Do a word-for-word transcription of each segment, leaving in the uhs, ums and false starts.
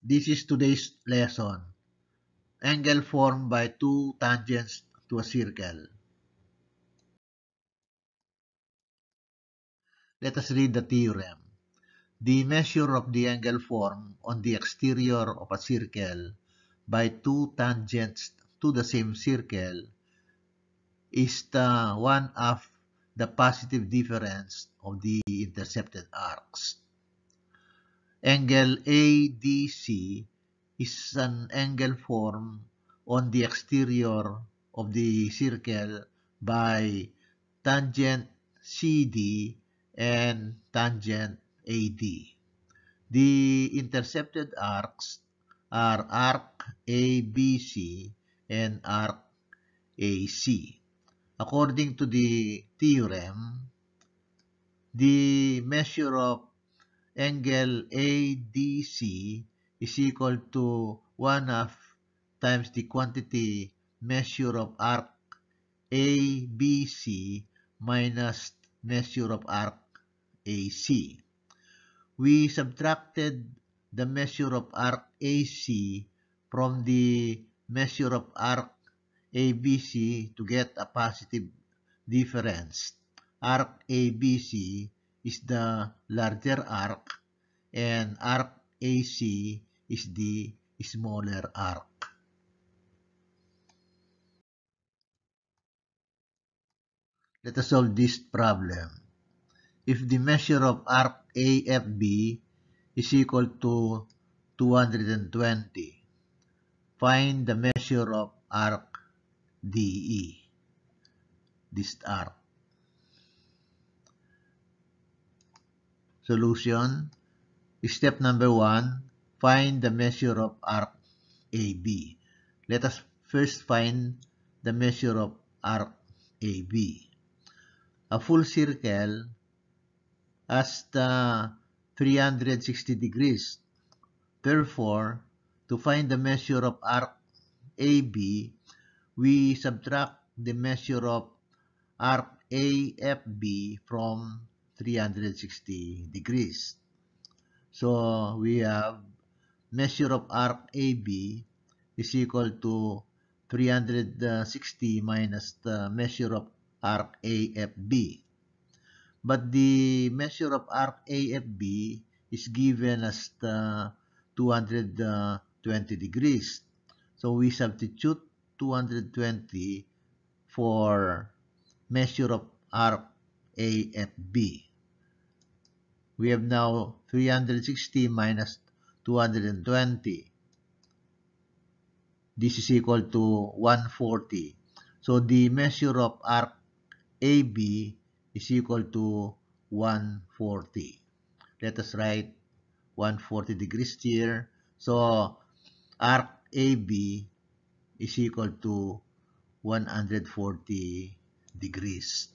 This is today's lesson. Angle formed by two tangents to a circle. Let us read the theorem. The measure of the angle formed on the exterior of a circle by two tangents to the same circle is the one of the positive difference of the intercepted arcs. Angle A D C is an angle formed on the exterior of the circle by tangent C D and tangent A D. The intercepted arcs are arc A B C and arc A C. According to the theorem, the measure of angle A D C is equal to one half times the quantity measure of arc A B C minus measure of arc A C. We subtracted the measure of arc A C from the measure of arc A B C to get a positive difference. Arc A B C is the larger arc and arc A C is the smaller arc. Let us solve this problem. If the measure of arc A F B is equal to two hundred twenty, find the measure of arc D E, this arc. Solution. Step number one, find the measure of arc A B. Let us first find the measure of arc A B. A full circle has the three hundred sixty degrees. Therefore, to find the measure of arc A B, we subtract the measure of arc A F B from three hundred sixty degrees. So we have measure of arc A B is equal to three hundred sixty minus the measure of arc A F B. But the measure of arc A F B is given as the two hundred twenty degrees. So we substitute two hundred twenty for measure of arc A F B. We have now three hundred sixty minus two hundred twenty. This is equal to one hundred forty. So the measure of arc A B is equal to one hundred forty. Let us write one hundred forty degrees here. So arc A B is equal to one hundred forty degrees.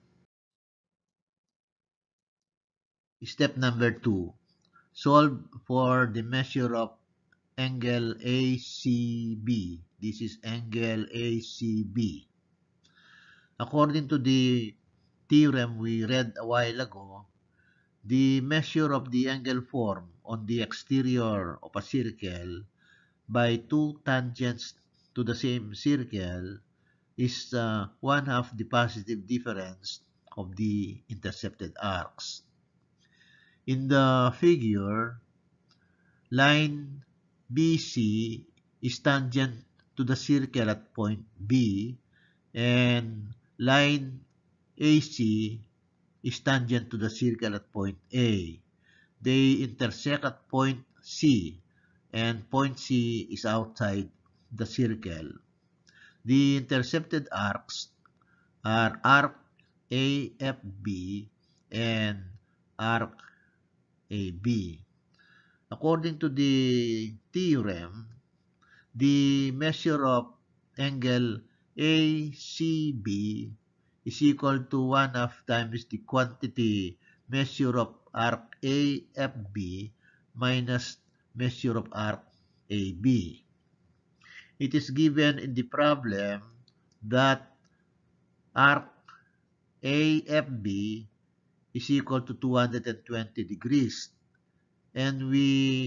Step number two. Solve for the measure of angle A C B. This is angle A C B. According to the theorem we read a while ago, the measure of the angle formed on the exterior of a circle by two tangents to the same circle is uh, one half the positive difference of the intercepted arcs. In the figure, line B C is tangent to the circle at point B, and line A C is tangent to the circle at point A. They intersect at point C, and point C is outside the circle. The intercepted arcs are arc A F B and arc A B. According to the theorem, the measure of angle A C B is equal to one half times the quantity measure of arc A F B minus measure of arc A B. It is given in the problem that arc A F B is equal to two hundred twenty degrees, and we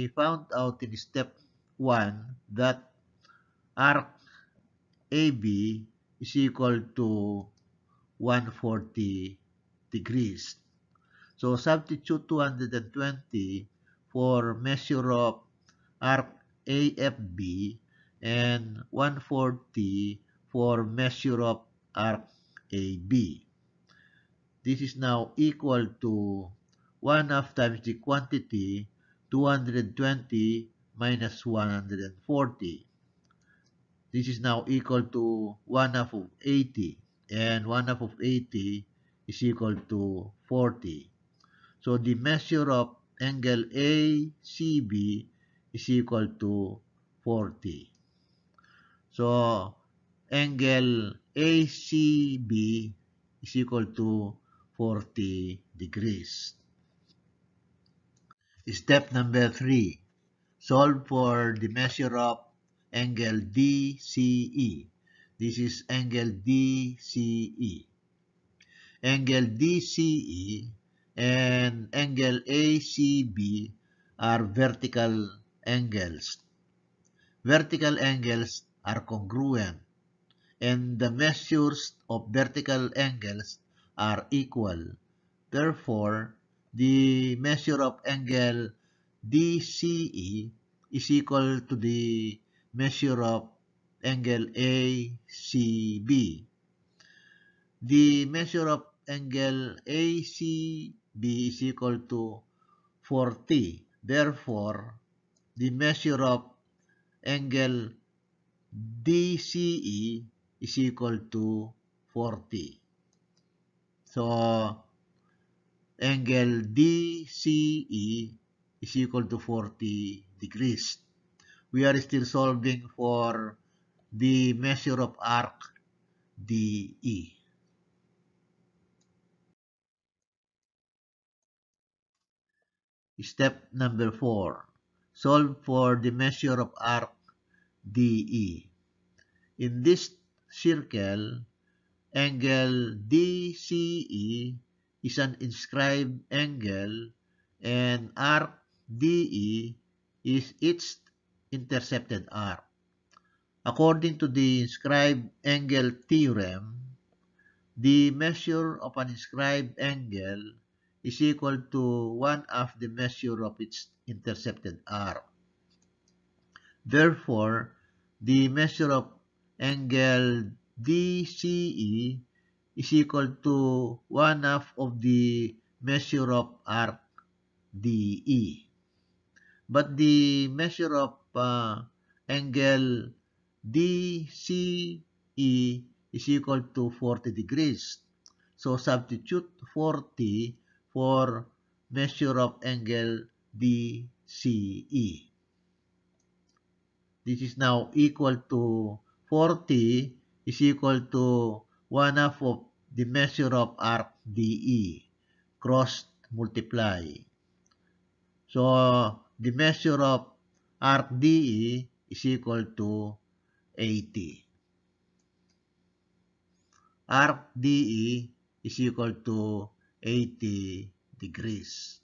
we found out in step one that arc A B is equal to one hundred forty degrees. So substitute two hundred twenty for measure of arc A F B and one hundred forty for measure of arc A B. This is now equal to one half times the quantity two hundred twenty minus one hundred forty. This is now equal to one half of eighty, and one half of eighty is equal to forty. So the measure of angle A C B is equal to forty. So angle A C B is equal to forty degrees. Step number three. Solve for the measure of angle D C E. This is angle D C E. Angle D C E and angle A C B are vertical angles. Vertical angles are congruent, and the measures of vertical angles are equal. Therefore, the measure of angle D C E is equal to the measure of angle A C B. The measure of angle A C B is equal to forty. Therefore, the measure of angle D C E is equal to forty. So, angle D C E is equal to forty degrees. We are still solving for the measure of arc D E. Step number four. Solve for the measure of arc D E. In this circle, angle D C E is an inscribed angle and arc D E is its intercepted arc. According to the inscribed angle theorem, the measure of an inscribed angle is equal to one half the measure of its intercepted arc. Therefore, the measure of angle D C E is equal to one half of the measure of arc D E. But the measure of uh, angle D C E is equal to forty degrees. So substitute forty for measure of angle D C E. This is now equal to forty is equal to one half of the measure of arc D E. Cross multiply. So the measure of arc D E is equal to eighty. Arc D E is equal to eighty degrees.